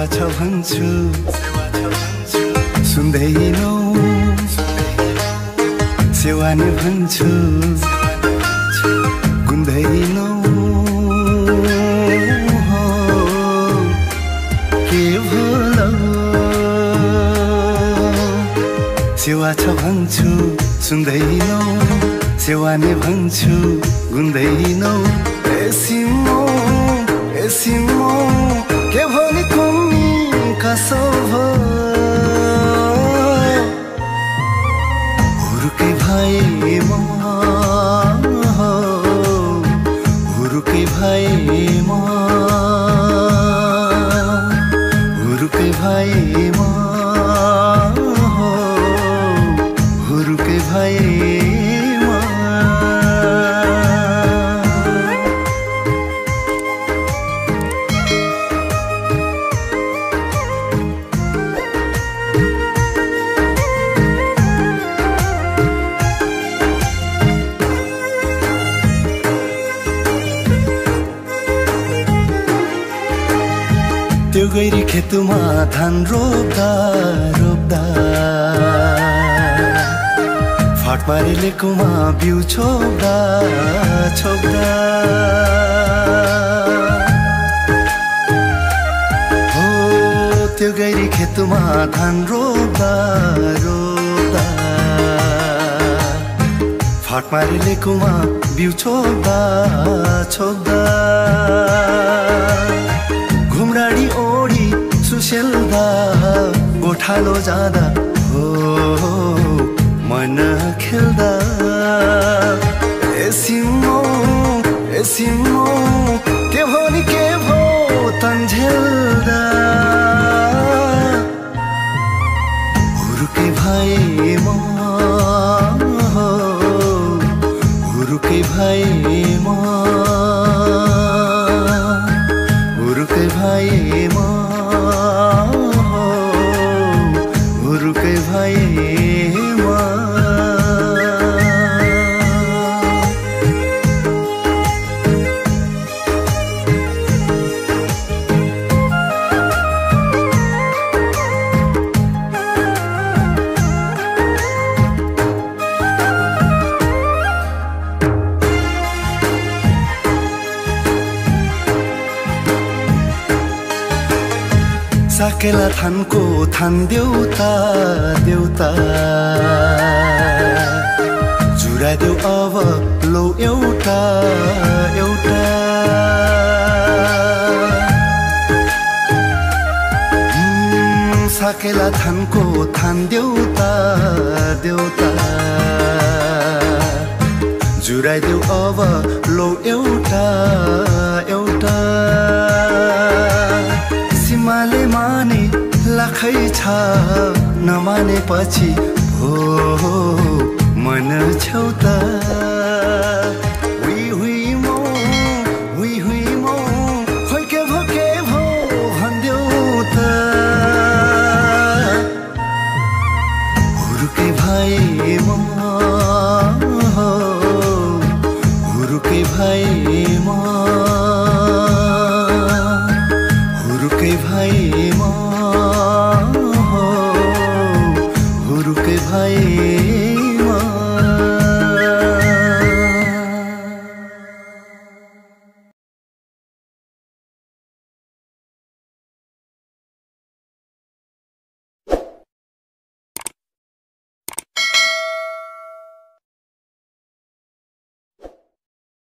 छ भन्छु सुन्दैनौ सेवा नै भन्छु गुन्दैनौ के भोला सेवा छ भन्छु सुन्दैनौ सेवा नै भन्छु गुन्दैनौ एसिमो एसिमो के भने कुम्नी कसो भो हुरुकै भाइ म हुरुकै भाइ म हुरुकै भाइ म हुरुकै भाइ त्यो गैरी खेतमा धान रोप्दा रोप्दा फाट पारी लेकुमा बिउ छोप्दा छोप्दा हो त्यो गैरी खेतमा धान रोप्दा रोप्दा फाट पारी लेकुमा बिउ छोप्दा छोप्दा घुमराडी ओढी सुसेल्दा गोठालो जाँदा हो मन खेल्दा एसिमो एसिमो के भो नि के भो तन्झेल्दा हुरुकै भाइ म हुरुकै भाइ म हुरुकै भाइ म हुरुकै भाइ म साकेला थानको थान देउता देउता जुरादेऊ अब लौ एउटा एउटा साकेला थानको थान देउता देउता जुरादेऊ अब लौ एउटा एउटा सिमाले माने लाखै छ नमाने पछि हो मन छौता हुई हुई मो खोइ के भो भन्देऊ त हुरुकै भाइ म हुरुकै भाइ म हुरुकै भाइ म हुरुकै भाइ